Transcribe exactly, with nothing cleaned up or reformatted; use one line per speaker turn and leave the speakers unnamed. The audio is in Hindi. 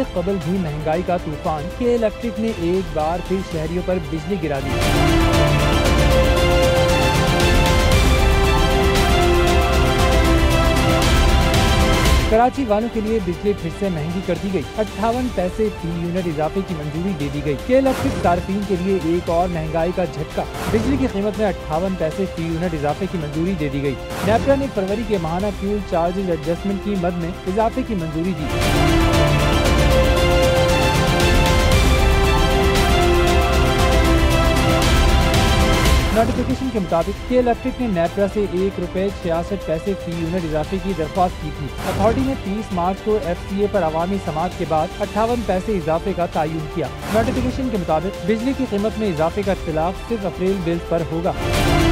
कबल भी महंगाई का तूफान के इलेक्ट्रिक ने एक बार फिर शहरियों पर बिजली गिरा दी। कराची वालों के लिए बिजली फिर से महंगी कर दी गई। अट्ठावन पैसे फी यूनिट इजाफे की मंजूरी दे दी गई। के इलेक्ट्रिक सार्फिन के लिए एक और महंगाई का झटका। बिजली की कीमत में अट्ठावन पैसे फी यूनिट इजाफे की मंजूरी दे दी गई। नेपरा ने फरवरी के माहाना फ्यूल चार्जेज एडजस्टमेंट की मद में इजाफे की मंजूरी दी। नोटिफिकेशन के मुताबिक के इलेक्ट्रिक ने नेपरा से एक रुपए छियासठ पैसे फी यूनिट इजाफे की दरख्वास्त की थी। अथॉरिटी ने तीस मार्च को एफ सी ए पर अवामी समाअत के बाद अट्ठावन पैसे इजाफे का तयन किया। नोटिफिकेशन के मुताबिक बिजली की कीमत में इजाफे का इख्तिलाफ सिर्फ अप्रैल बिल पर होगा।